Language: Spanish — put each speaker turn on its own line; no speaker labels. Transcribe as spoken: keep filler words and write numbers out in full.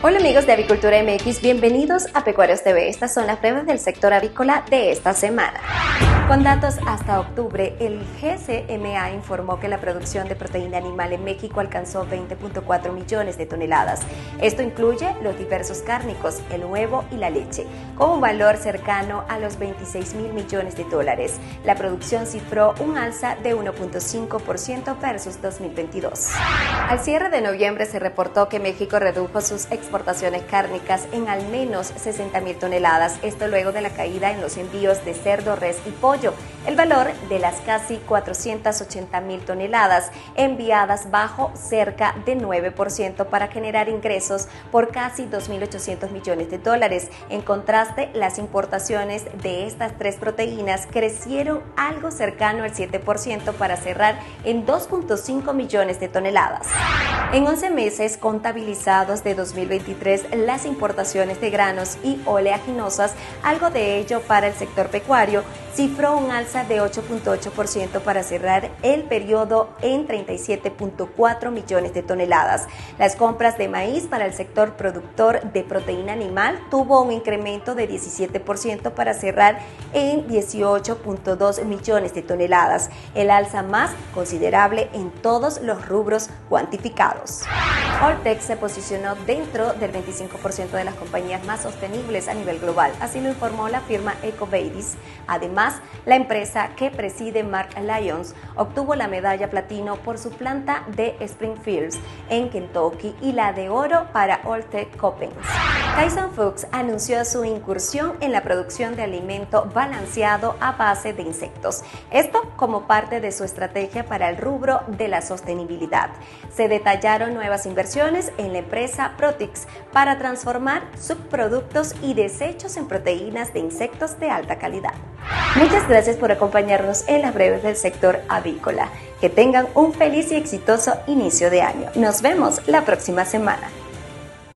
Hola amigos de Avicultura M X, bienvenidos a Pecuarios T V. Estas son las breves del sector avícola de esta semana. Con datos hasta octubre, el G C M A informó que la producción de proteína animal en México alcanzó veinte punto cuatro millones de toneladas. Esto incluye los diversos cárnicos, el huevo y la leche, con un valor cercano a los veintiséis mil millones de dólares. La producción cifró un alza de uno punto cinco por ciento versus dos mil veintidós. Al cierre de noviembre se reportó que México redujo sus exportaciones cárnicas en al menos sesenta mil toneladas, esto luego de la caída en los envíos de cerdo, res y pollo. El valor de las casi cuatrocientas ochenta mil toneladas enviadas bajó cerca de nueve por ciento para generar ingresos por casi dos mil ochocientos millones de dólares. En contraste, las importaciones de estas tres proteínas crecieron algo cercano al siete por ciento para cerrar en dos punto cinco millones de toneladas. En once meses contabilizados de dos mil veintitrés, las importaciones de granos y oleaginosas, algo de ello para el sector pecuario, cifró un alza de ocho punto ocho por ciento para cerrar el periodo en treinta y siete punto cuatro millones de toneladas. Las compras de maíz para el sector productor de proteína animal tuvo un incremento de diecisiete por ciento para cerrar en dieciocho punto dos millones de toneladas, el alza más considerable en todos los rubros cuantificados. Alltech se posicionó dentro del veinticinco por ciento de las compañías más sostenibles a nivel global, así lo informó la firma EcoVadis. Además, la empresa que preside Mark Lyons obtuvo la medalla platino por su planta de Springfields en Kentucky y la de oro para Alltech Coppens. Tyson Foods anunció su incursión en la producción de alimento balanceado a base de insectos, esto como parte de su estrategia para el rubro de la sostenibilidad. Se detallaron nuevas inversiones en la empresa Protix para transformar subproductos y desechos en proteínas de insectos de alta calidad. Muchas gracias por acompañarnos en las breves del sector avícola. Que tengan un feliz y exitoso inicio de año. Nos vemos la próxima semana.